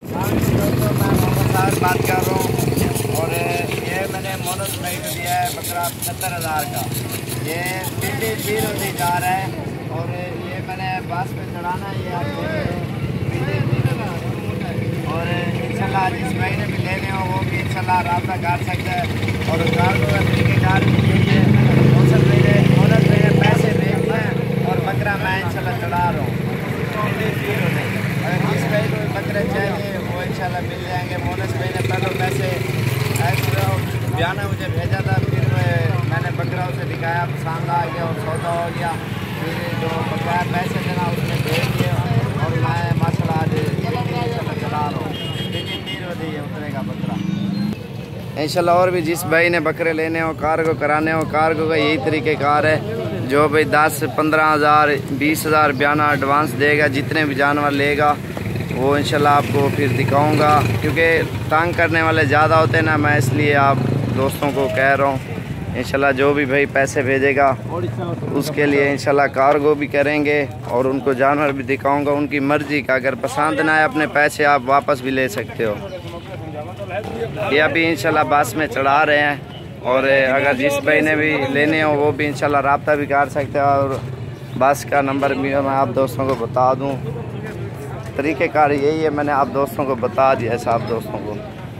दोस्तों मैं मोहम्मद साहब बात कर रहा हूँ और ये मैंने मोनस भाई को दिया है बकरा 75,000 का। ये पिंडी 0 से जा रहा है और ये मैंने बस में चढ़ाना है। ये और इंशाल्लाह जिस भाई ने भी लेने हो वो भी इंशाल्लाह राब्ता कर सकता है। और कार्गो का तरीकेकार भी यही है। मोनस मेरे पैसे भेजते हैं और बकरा मैं इंशाल्लाह चढ़ा रहा हूँ पिंडी 0 से। अगर जिस भाई को बकरे चाहिए वो इंशाल्लाह मिल जाएंगे। मोनस भाई ने पहले पैसे ऐसे बयाना मुझे भेजा था, फिर मैंने बकरा उसे दिखाया, पसंद आ गया और सौदा हो गया। फिर जो बकाया पैसे देना उसने भेज दिए और मैं माशाल्लाह आज इंशाल्लाह चला रहा हूँ। लेकिन 3 बजे है उतरे का बकरा इंशाल्लाह। और भी जिस भाई ने बकरे लेने हो, कार्गो कराने हो, कार्गो का यही तरीक़ेकार है। जो भाई 10-15 हज़ार 20 हज़ार बयाना एडवांस देगा, जितने भी जानवर लेगा वो इंशाल्लाह आपको फिर दिखाऊंगा। क्योंकि तंग करने वाले ज़्यादा होते हैं ना, मैं इसलिए आप दोस्तों को कह रहा हूँ इंशाल्लाह जो भी भाई पैसे भेजेगा उसके लिए इंशाल्लाह कार्गो भी करेंगे और उनको जानवर भी दिखाऊंगा। उनकी मर्ज़ी का, अगर पसंद ना आए अपने पैसे आप वापस भी ले सकते हो। ये अभी इंशाल्लाह बस में चढ़ा रहे हैं और अगर जिस भाई ने भी लेने हो वो भी इंशाल्लाह राब्ता भी कर सकते हैं। और बस का नंबर भी मैं आप दोस्तों को बता दूं। तरीक़ेकार यही है, मैंने आप दोस्तों को बता दिया साहब दोस्तों को।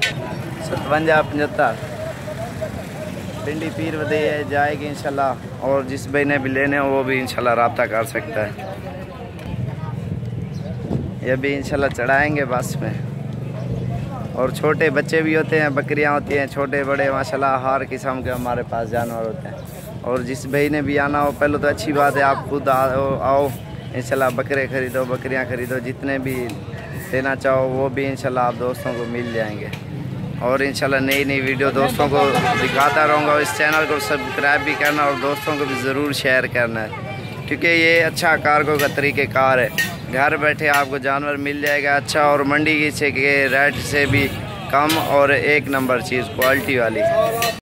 57-75 पिंडी पीर वदे जाएगी इंशाल्लाह। और जिस भाई ने भी लेने हो वो भी इंशाल्लाह राब्ता कर सकता है। ये भी इंशाल्लाह चढ़ाएँगे बस में। और छोटे बच्चे भी होते हैं, बकरियां होती हैं छोटे बड़े, माशाल्लाह हर किस्म के हमारे पास जानवर होते हैं। और जिस भाई ने भी आना हो, पहले तो अच्छी बात है आप खुद आओ इंशाल्लाह, बकरे ख़रीदो, बकरियां ख़रीदो, जितने भी लेना चाहो वो भी इंशाल्लाह आप दोस्तों को मिल जाएंगे। और इंशाल्लाह नई वीडियो दोस्तों को दिखाता रहूँगा। इस चैनल को सब्सक्राइब भी करना और दोस्तों को भी ज़रूर शेयर करना है, क्योंकि ये अच्छा कार्गो का तरीक़ेकार है। घर बैठे आपको जानवर मिल जाएगा अच्छा, और मंडी के रेट से भी कम और 1 नंबर चीज़ क्वालिटी वाली।